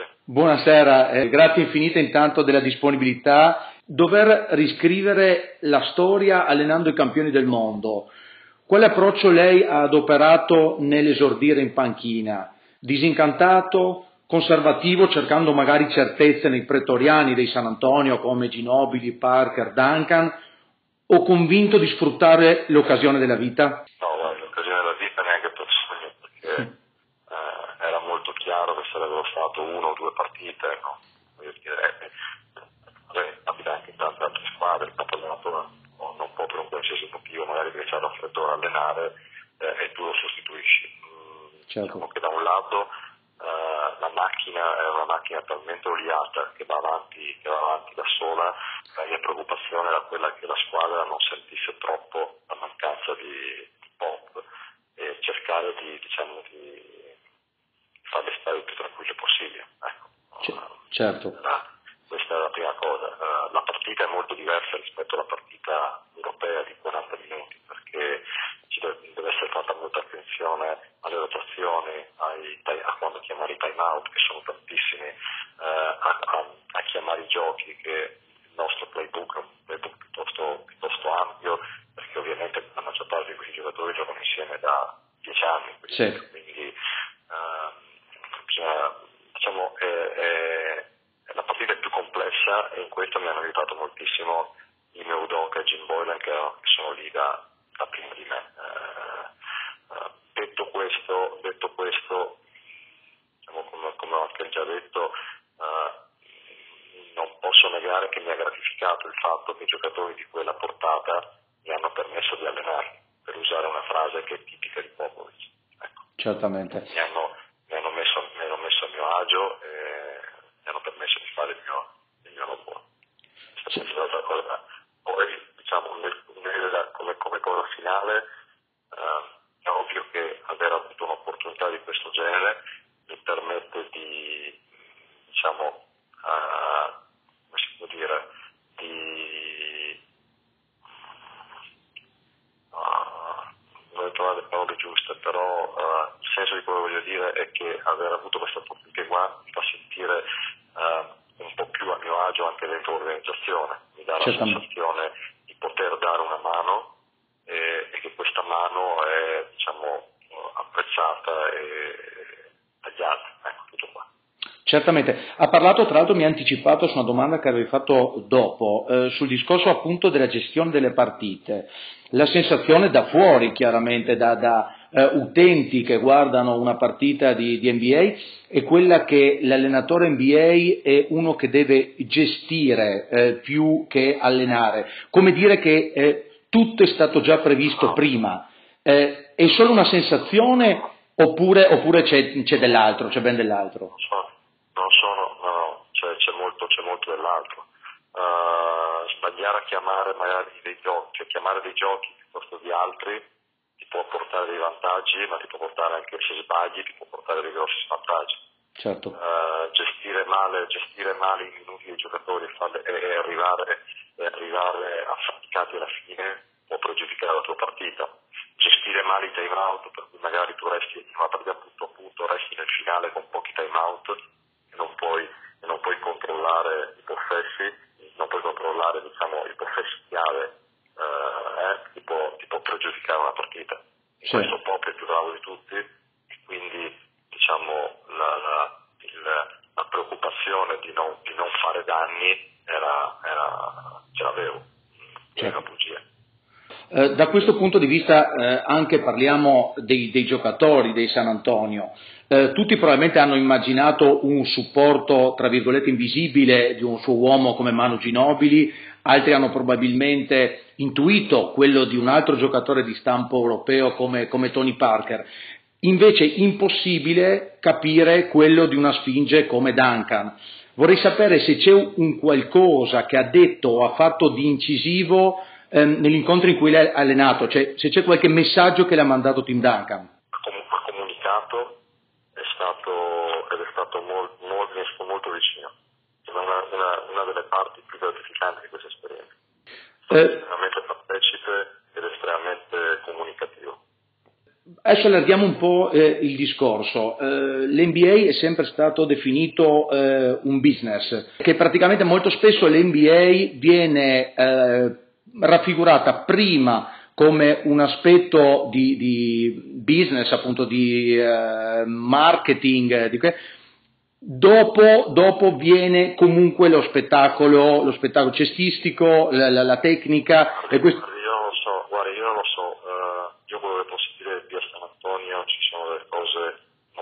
Buonasera, grazie infinite intanto della disponibilità. Dover riscrivere la storia allenando i campioni del mondo. Quale approccio lei ha adoperato nell'esordire in panchina? Disincantato, conservativo, cercando magari certezze nei pretoriani dei San Antonio come Ginobili, Parker, Duncan, o convinto di sfruttare l'occasione della vita? No, l'occasione della vita neanche per sogno, perché era molto chiaro che sarebbero stato 1 o 2 partite, no? Voglio dire, capita anche in tante altre squadre, il campionato non può per un qualsiasi motivo, magari perché c'è raffreddore a allenare e tu lo sostituisci. Certo. Diciamo che da un lato la macchina è una macchina talmente oliata che va avanti da sola. La mia preoccupazione era quella che la squadra non sentisse troppo la mancanza di pop e cercare di farle stare il più tranquille possibile. Ecco. Certo. Questa è la prima cosa. La partita è molto diversa rispetto alla partita europea di 40 minuti, perché deve essere fatta molta attenzione alle rotazioni, a quando chiamare i time out, che sono tantissimi, a chiamare i giochi, che il nostro playbook è un playbook piuttosto ampio, perché ovviamente la maggior parte di questi giocatori giocano insieme da 10 anni, quindi la partita è più complessa, e in questo mi hanno aiutato moltissimo Ime Udoka e Jim Boylan, che sono lì da prima di me. Detto questo, come ho anche già detto, non posso negare che mi ha gratificato il fatto che i giocatori di quella portata mi hanno permesso di allenarli, per usare una frase che è tipica di Popovic. Ecco. Certamente. Mi hanno messo a mio agio e mi hanno permesso di fare il mio lavoro. Questa è l'altra cosa. Poi, come cosa finale, è ovvio che aver avuto un'opportunità di questo genere mi permette di, come si può dire, non ho trovato le parole giuste, però il senso di quello che voglio dire è che aver avuto questa opportunità qua mi fa sentire un po' più a mio agio anche dentro l'organizzazione, mi dà la sensazione di poter dare una mano e che questa mano è apprezzata dagli altri. Ecco, tutto qua. Certamente, ha parlato, tra l'altro mi ha anticipato su una domanda che avevi fatto dopo, sul discorso appunto della gestione delle partite. La sensazione da fuori, chiaramente, da utenti che guardano una partita di NBA, è quella che l'allenatore NBA è uno che deve gestire più che allenare, come dire che tutto è stato già previsto prima. È solo una sensazione oppure c'è dell'altro, c'è ben dell'altro? C'è molto dell'altro. Sbagliare a chiamare magari dei giochi, cioè chiamare dei giochi piuttosto di altri, ti può portare dei vantaggi, ma ti può portare anche, se sbagli, ti può portare dei grossi svantaggi. Certo. Gestire male i minuti dei giocatori e arrivare affaticati alla fine può pregiudicare la tua partita. Gestire male i time out, per cui magari tu resti in una partita punto a punto, resti nel finale con pochi time out e non puoi controllare i possessi, non puoi controllare i possessi chiave, ti può pregiudicare una partita. In questo Pop è più bravo di tutti, e quindi la preoccupazione di non fare danni ce l'avevo, non era bugia. Da questo punto di vista anche parliamo dei giocatori dei San Antonio. Tutti probabilmente hanno immaginato un supporto, tra virgolette, invisibile di un suo uomo come Manu Ginobili, altri hanno probabilmente intuito quello di un altro giocatore di stampo europeo come Tony Parker. Invece impossibile capire quello di una sfinge come Duncan. Vorrei sapere se c'è un qualcosa che ha detto o ha fatto di incisivo nell'incontro in cui lei ha allenato, cioè se c'è qualche messaggio che le ha mandato Tim Duncan. Comunque comunicato è stato molto vicino. È una delle parti più gratificanti di questa esperienza. È estremamente partecipe ed estremamente comunicativo. Adesso allarghiamo un po' il discorso. L'NBA è sempre stato definito un business, che praticamente molto spesso l'NBA viene raffigurata prima come un aspetto di business, appunto di marketing, dopo viene comunque lo spettacolo cestistico, la tecnica. Guarda, io non lo so, io quello che posso dire di San Antonio ci sono delle cose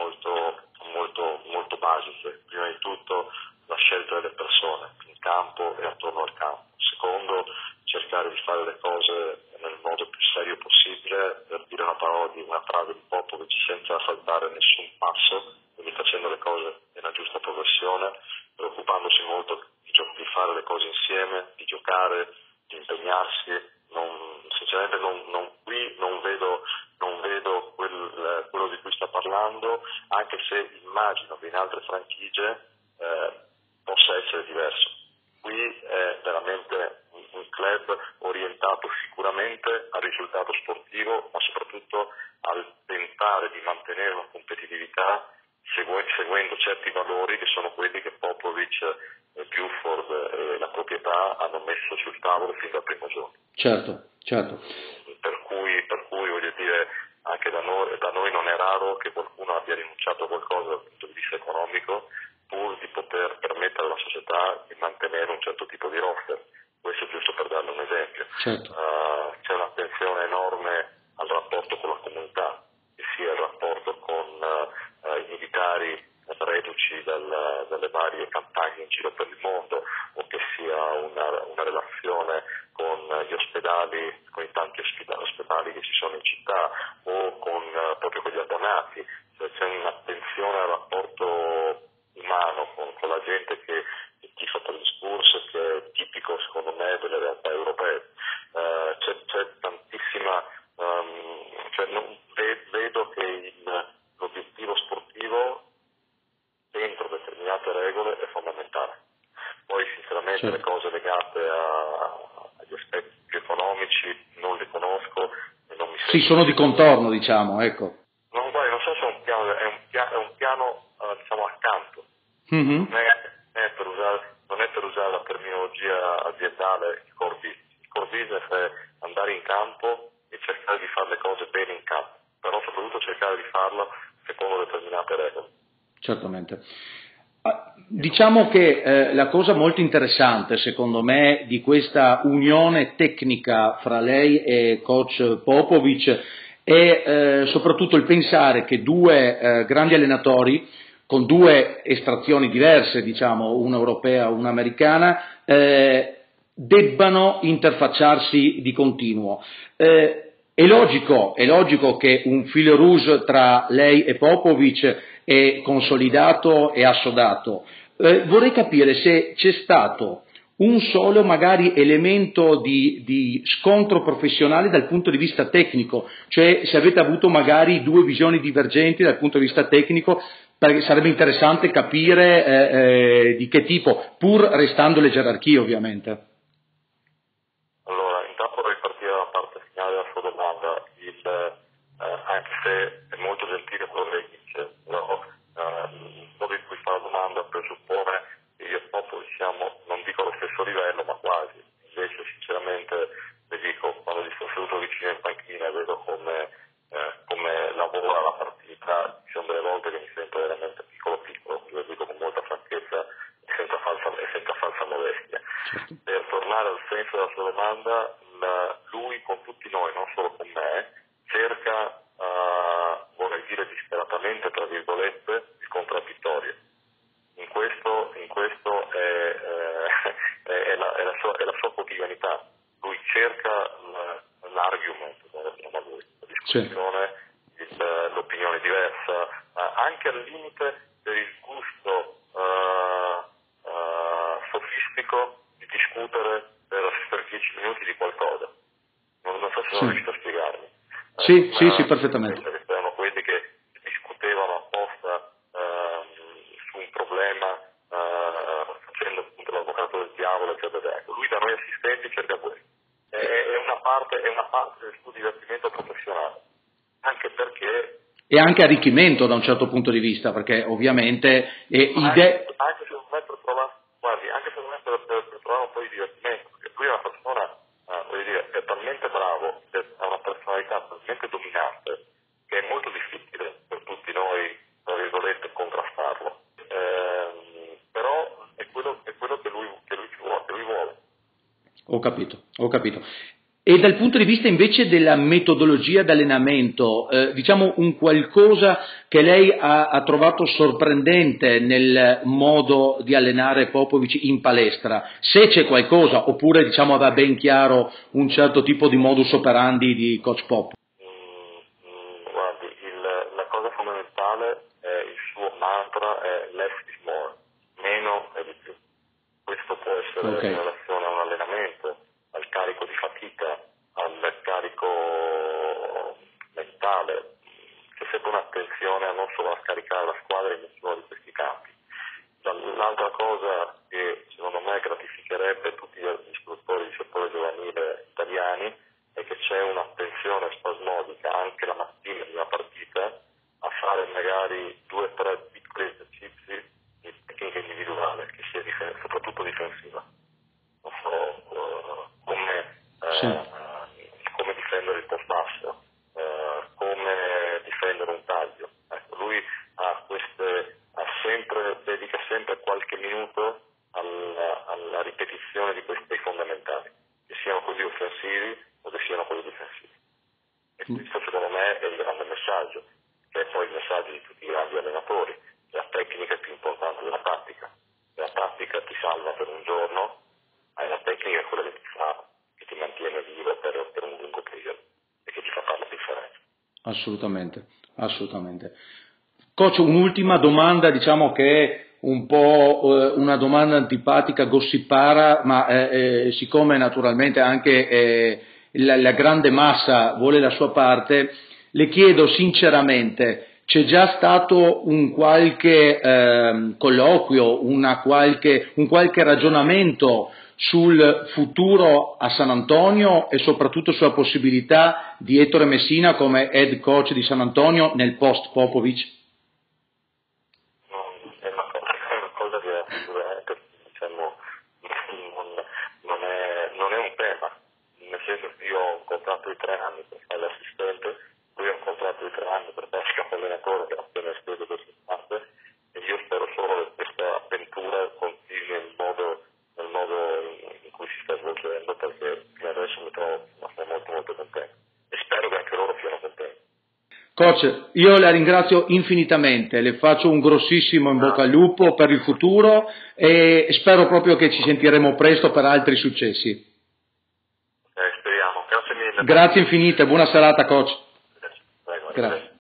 molto basiche. Prima di tutto la scelta delle persone in campo e attorno al campo. Secondo, cercare di fare le cose nel modo più serio possibile, per dire una frase di Popovic, senza saltare nessun passo, quindi facendo le cose nella giusta progressione, preoccupandosi molto di fare le cose insieme, di giocare, di impegnarsi. Sinceramente qui non vedo quello di cui sta parlando, anche se immagino che in altre franchigie possa essere diverso. Qui è veramente un club orientato sicuramente al risultato sportivo, ma soprattutto al tentare di mantenere una competitività seguendo certi valori che sono quelli che Popovic, Buford e la proprietà hanno messo sul tavolo fin dal primo giorno. Certo. Per cui voglio dire, anche da noi non è raro che qualcuno abbia rinunciato a qualcosa dal punto di vista economico pur di poter permettere alla società di mantenere un certo tipo di roster. Questo giusto per darle un esempio. Certo. C'è un'attenzione enorme al rapporto con la comunità, che sia il rapporto con i militari reduci dalle varie campagne in giro per il mondo, o che sia una relazione con gli ospedali, con i tanti ospedali che ci sono in città, o proprio con gli abbonati. C'è un'attenzione al rapporto umano con la gente che tifa per gli Spurs, che è tipico secondo me delle realtà europee. C'è tantissima, vedo che l'obiettivo sportivo dentro determinate regole è fondamentale. Poi sinceramente certo. Le cose legate agli aspetti più economici non le conosco e non mi sento. Sì, sono di contorno, diciamo, ecco. Non so se è un piano, è un piano diciamo accanto. Mm-hmm. Non è per usare la terminologia aziendale il core business. Il core business è andare in campo e cercare di fare le cose bene in campo, però soprattutto cercare di farlo secondo determinate regole. Certamente. Diciamo che la cosa molto interessante secondo me di questa unione tecnica fra lei e coach Popovic è soprattutto il pensare che due grandi allenatori con due estrazioni diverse, diciamo una europea e una americana, debbano interfacciarsi di continuo. È logico che un fil rouge tra lei e Popovic è consolidato e assodato. Vorrei capire se c'è stato un solo magari elemento di scontro professionale dal punto di vista tecnico, cioè se avete avuto magari due visioni divergenti dal punto di vista tecnico, perché sarebbe interessante capire di che tipo, pur restando le gerarchie ovviamente. Allora, intanto vorrei partire dalla parte finale della sua domanda, anche se è molto gentile quello che dice, però il modo in cui fa la domanda presuppone che io e Popoli siamo, non dico allo stesso livello, ma quasi. Invece sinceramente le dico, quando gli sto seduto vicino in panchina e vedo come lavora la partita, ci sono delle volte che mi sento veramente piccolo, lo dico con molta franchezza e senza falsa modestia. Certo. Per tornare al senso della sua domanda, lui con tutti noi, non solo con me, cerca, vorrei dire disperatamente, tra virgolette, il contraddittorio. In questo è la sua quotidianità. Lui cerca l'argument, come lo chiama lui, la discussione, l'opinione diversa, anche al limite per il gusto sofistico di discutere per 10 minuti di qualcosa. Non so se sono riuscito a spiegarmi. Sì, perfettamente. Erano quelli che discutevano apposta su un problema facendo appunto l'avvocato del diavolo, eccetera. Lui da noi assistenti cerca questo. È una parte del suo divertimento professionale. anche perché... E anche arricchimento da un certo punto di vista, perché ovviamente... Anche secondo me per trovare, guardi, anche secondo me per trovare un po' di divertimento, perché lui è una persona, voglio dire, è talmente bravo, ha una personalità talmente dominante, che è molto difficile per tutti noi, tra virgolette, contrastarlo. Però è quello che lui vuole. Ho capito. E dal punto di vista invece della metodologia d'allenamento, diciamo un qualcosa che lei ha trovato sorprendente nel modo di allenare Popovic in palestra, se c'è qualcosa, oppure diciamo aveva ben chiaro un certo tipo di modus operandi di coach Pop? Guardi, la cosa fondamentale è il suo mantra è less is more, meno è di più. Questo può essere in relazione a un allenamento, al carico di fatica, al carico mentale. C'è sempre un'attenzione a non solo a scaricare la squadra in nessuno di questi campi. L'altra cosa che secondo me gratificherebbe tutti gli istruttori di settore giovanile italiani è che c'è un'attenzione spasmodica anche la mattina di una partita a fare magari 2 o 3 piccoli esercizi di tecnica individuale, che sia soprattutto difensiva. Non so, come difendere il post basso, come difendere un taglio. Ecco, lui dedica sempre qualche minuto alla ripetizione di questi fondamentali, che siano quelli offensivi o che siano quelli difensivi. E questo secondo me è il grande messaggio, che è poi il messaggio di tutti i grandi allenatori. La tecnica è più importante della tattica. La tattica ti salva per un giorno, la tecnica è quella che ti mantiene vivo per un lungo periodo e che ti fa fare la differenza. Assolutamente. Coach, un'ultima domanda, diciamo che è un po' una domanda antipatica, gossipara, ma siccome naturalmente anche la grande massa vuole la sua parte, le chiedo sinceramente, c'è già stato un qualche colloquio, un qualche ragionamento sul futuro a San Antonio e soprattutto sulla possibilità di Ettore Messina come head coach di San Antonio nel post Popovic? È una cosa che sicuramente diciamo, non è un tema, nel senso che io ho un contratto di 3 anni per fare l'assistente, lui ha un contratto di 3 anni per fare il capo allenatore che ha appena esteso per sue parte, e io spero solo che questa avventura continui nel modo in cui si sta svolgendo, perché fino adesso mi trovo molto contento e spero che anche loro siano contenti. Coach, io la ringrazio infinitamente, le faccio un grossissimo in bocca al lupo per il futuro e spero proprio che ci sentiremo presto per altri successi. Speriamo, grazie mille. Grazie infinite, buona serata coach. Prego, grazie.